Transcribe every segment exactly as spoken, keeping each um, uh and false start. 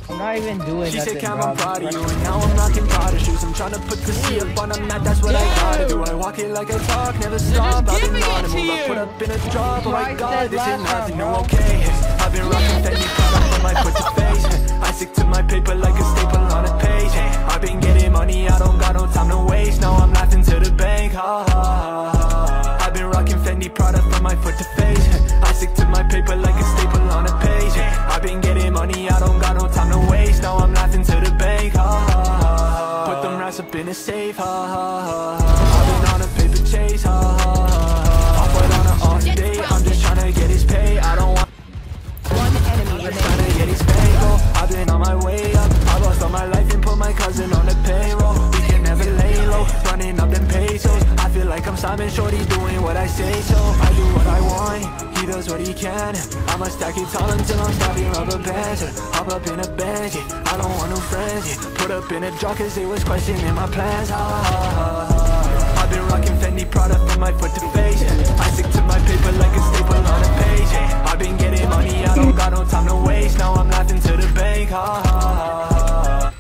I'm not even doing She nothing, said, Cam, bro. I'm proud of you, and now I'm rocking Prada shoes. I'm trying to put the C up on a mat, that's what I gotta do. I walk it like I talk, never stop. I've been on the move, I put up in a drop. Oh my God, this is nothing new, okay. I've been rocking Fendi Prada from my foot to face. I stick to my paper like a staple on a page. I've been getting money, I don't got no time to waste. Now I'm laughing to the bank, ha ha ha ha. I've been rocking Fendi Prada from my foot to face. I stick to my paper like a staple on a page. I've been getting money, I don't got no time to waste. Now I'm laughing to the bank, ha ha ha. Put them racks up in a safe, ha ha ha. I've been on a paper chase, ha ha ha. Off white on an off day, I'm just trying to get his pay. I don't want one enemy I'm trying to get his pay, oh. I've been on my way up. I lost all my life and put my cousin on the payroll. We can never lay low, running up them pesos. I feel like I'm Simon Shorty doing what I say, so I do what I want, he does what he can. I'ma stack it tall until I'm stacking rubber bands. Hop up in a Benz, yeah. I don't want no friends, yeah. Put up in a draw cause they was questioning my plans, ha ha ha ha. I've been rocking Fendi Prada from my foot to face. I stick to my paper like a staple on a page. I've been getting money, I don't got no time to waste. Now I'm laughing to the bank, ha ha ha ha.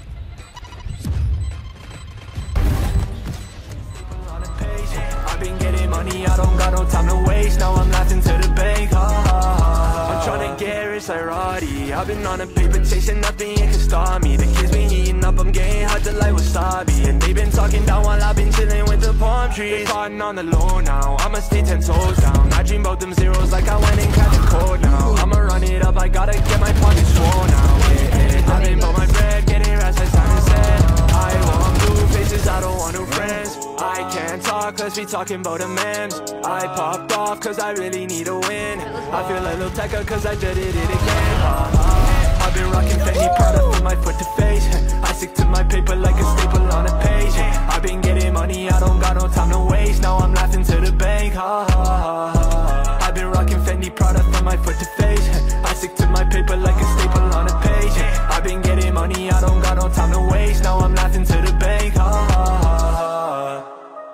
I've been getting money, I don't got no time to waste. Now I'm laughing to the bank, ha ha ha. I'm tryna get rich like Roddy. I've been on a paper chasing, nothing can stop me. The kids been heating up, I'm getting hot to like wasabi. And they been talking down while I've been chilling with the palm trees. Plotting on the low now, I'ma stay ten toes down. I dream about them zeros like I went and catch a cold now. I'ma run it up, I gotta get my pockets swole now, yeah, yeah. I've been about my bread, getting rats like Simon said. I want blue faces, I don't want no friends. I can't talk cause we talking about the memes. I popped off cause I really need a win. I feel a little tecker cause I just did it again, ha, ha. I've been rocking Fendi Prada from my foot to face. I stick to my paper like a staple on a page. I've been getting money, I don't got no time to waste. Now I'm laughing to the bank, ha ha ha ha. I've been rocking Fendi Prada from my foot to face. I stick to my paper like a staple on a page. I've been getting money, I don't got no time to waste. Now I'm laughing to the bank, ha ha ha ha.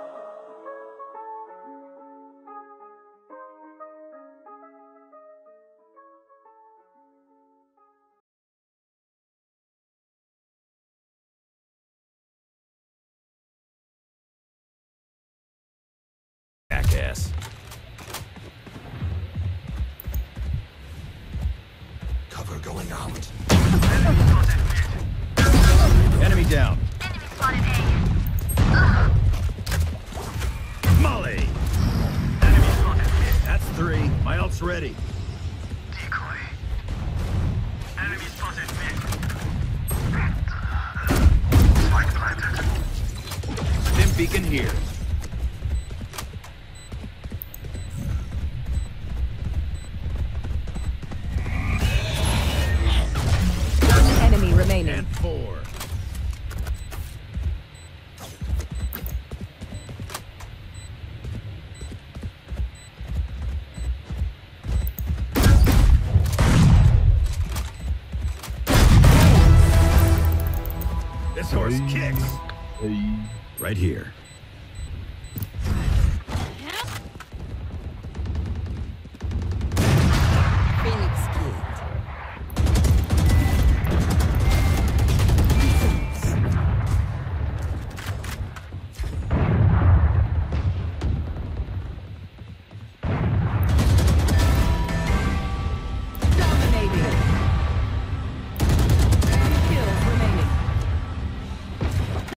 Jackass. Cover going out. Enemy down. Enemy spotted A. Molly. Enemy spotted. That's three. My ult's ready. Decoy. Enemy spotted mid. Spike planted. Stim beacon here. enemy remaining. And four. This horse kicks. Right here.